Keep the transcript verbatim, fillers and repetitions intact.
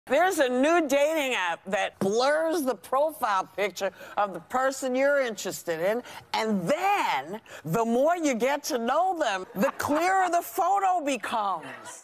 There's a new dating app that blurs the profile picture of the person you're interested in, and then the more you get to know them, the clearer the photo becomes.